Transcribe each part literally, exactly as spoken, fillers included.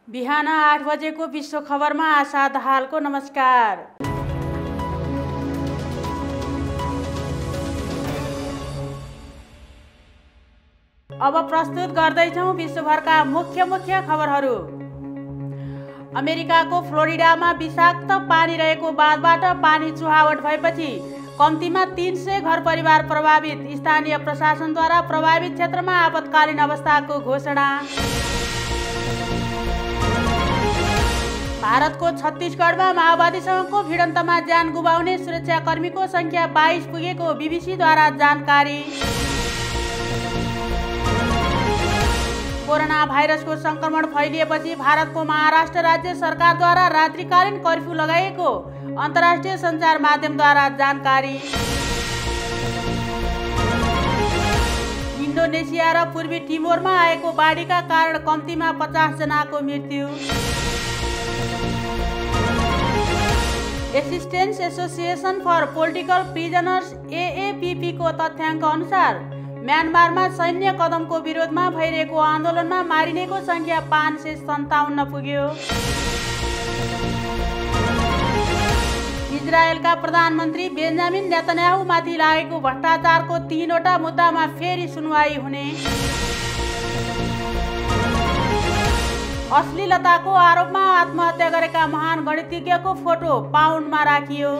बिहान आठ बजेको विश्व खबरमा आशा दाहालको नमस्कार। अब प्रस्तुत गर्दैछौं विश्वभरका मुख्य मुख्य खबरहरू। अमेरिकाको फ्लोरिडामा विषाक्त पानी रहेको बाँधबाट पानी चुहावट भएपछि कम्तीमा तीन सय घर परिवार प्रभावित। स्थानीय प्रशासनद्वारा प्रभावित क्षेत्रमा आपतकालीन अवस्थाको घोषणा। भारतको छत्तीसगढमा माओवादीसँगको भिडन्तमा ज्यान गुमाउने सुरक्षाकर्मीको संख्या बाइस पुगेको बीबीसीद्वारा जानकारी। कोरोना भाइरसको संक्रमण फैलिएपछि भारतको महाराष्ट्र राज्य सरकारद्वारा रात्रिकालीन कर्फ्यू लगाइएको अन्तर्राष्ट्रिय सञ्चार माध्यमद्वारा जानकारी। इन्डोनेसिया र पूर्वी टिमोरमा आएको बाढीका कारण कम्तीमा पचास जनाको मृत्यु। Assistance association for political prisoners AAPP को तथ्याङ्क अनुसार म्यानमारमा सैन्य कदमको विरोधमा भइरहेको आन्दोलनमा मारिनेको संख्या पाँच सय सन्ताउन्न पुग्यो। इजरायलका प्रधानमन्त्री बेन्जामिन नेतन्याहुमाथि लागेको भ्रष्टाचारको तीनवटा मुद्दामा फेरि सुनवाई हुने। अश्लीलताको आरोपमा आत्महत्या गरेका महान गणितज्ञको फोटो पाउन्डमा राखियो।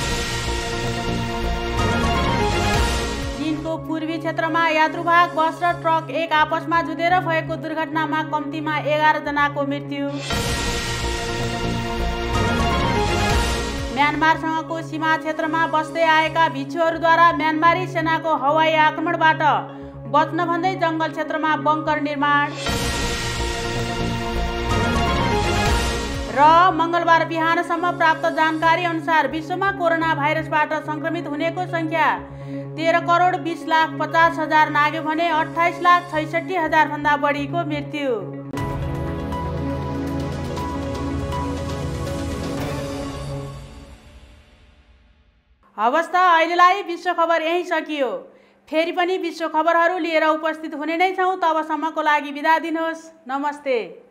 चीनको पूर्वी क्षेत्रमा यात्रुवाहक बस र ट्रक एक आपसमा जुधेर भएको दुर्घटनामा कम्तीमा एघार जनाको मृत्यु। म्यानमारसँगको सीमा क्षेत्रमा बस्दै आएका भिक्षुहरूद्वारा म्यानमारी सेनाको हवाई आक्रमणबाट बच्न भन्दै जङ्गल क्षेत्रमा बङ्कर निर्माण। र मंगलबार बिहानसम्म प्राप्त जानकारी अनुसार विश्वमा कोरोना भाइरसबाट संक्रमित हुनेको संख्या तेह्र करोड बीस लाख पचास हजार नाग्यो भने अठाइस लाख छैसठी हजार भन्दा बढीको मृत्यु। हवस् त अहिलेलाई विश्व खबर यही सकियो। फेरि पनि विश्व खबरहरू लिएर उपस्थित हुने नै छौँ। तबसम्मको लागि बिदा दिनुहोस्। नमस्ते।